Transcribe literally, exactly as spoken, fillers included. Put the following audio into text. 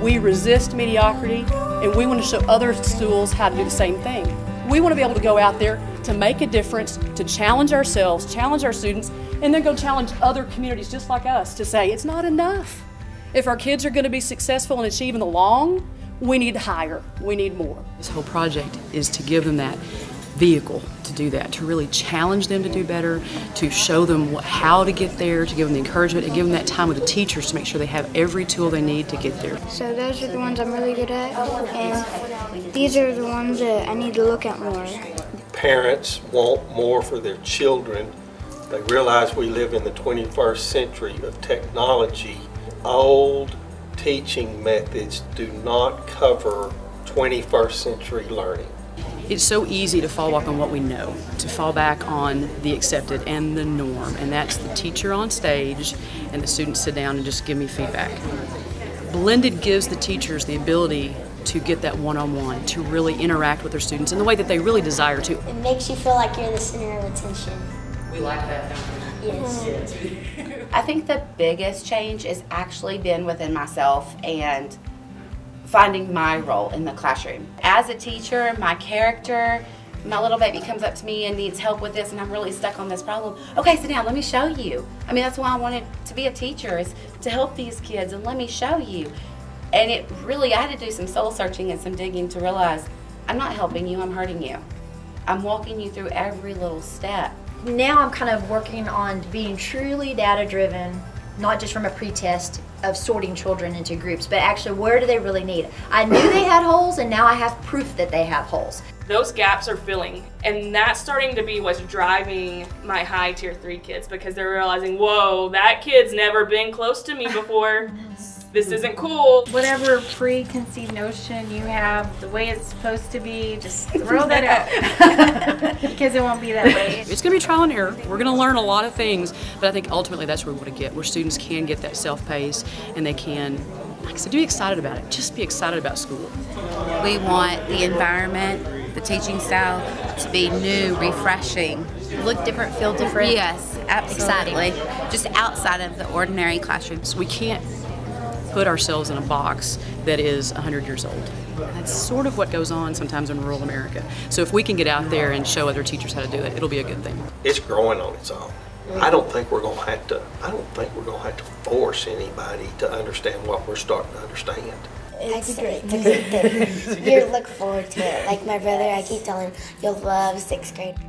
We resist mediocrity, and we want to show other schools how to do the same thing. We want to be able to go out there to make a difference, to challenge ourselves, challenge our students, and then go challenge other communities just like us to say it's not enough. If our kids are going to be successful in achieving the long, we need higher, we need more. This whole project is to give them that vehicle to do that, to really challenge them to do better, to show them what, how to get there, to give them the encouragement, and give them that time with the teachers to make sure they have every tool they need to get there. So those are the ones I'm really good at, and these are the ones that I need to look at more. Parents want more for their children. They realize we live in the twenty-first century of technology. Old teaching methods do not cover twenty-first century learning. It's so easy to fall back on what we know, to fall back on the accepted and the norm, and that's the teacher on stage and the students sit down and just give me feedback. Blended gives the teachers the ability to get that one-on-one, to really interact with their students in the way that they really desire to. It makes you feel like you're the center of attention. We like that, don't we? Yes. I think the biggest change has actually been within myself and finding my role in the classroom. As a teacher, my character, my little baby comes up to me and needs help with this and I'm really stuck on this problem. Okay, sit down, let me show you. I mean, that's why I wanted to be a teacher, is to help these kids and let me show you. And it really, I had to do some soul searching and some digging to realize I'm not helping you, I'm hurting you. I'm walking you through every little step. Now I'm kind of working on being truly data-driven, not just from a pretest of sorting children into groups, but actually where do they really need? I knew they had holes, and now I have proof that they have holes. Those gaps are filling, and that's starting to be what's driving my high tier three kids, because they're realizing, whoa, that kid's never been close to me before. This isn't cool. Whatever preconceived notion you have, the way it's supposed to be, just throw that out. Because it won't be that way. It's going to be trial and error. We're going to learn a lot of things, but I think ultimately that's where we want to get, where students can get that self-pace and they can, like I said, be excited about it. Just be excited about school. We want the environment, the teaching style to be new, refreshing. Look different, feel different. Yes, absolutely. Exciting. Just outside of the ordinary classrooms. We can't put ourselves in a box that is one hundred years old. That's sort of what goes on sometimes in rural America. So if we can get out there and show other teachers how to do it, it'll be a good thing. It's growing on its own. I don't think we're going to have to. I don't think we're going to have to force anybody to understand what we're starting to understand. It's great. It's a good thing. You look forward to it. Like my brother, I keep telling him, you'll love sixth grade.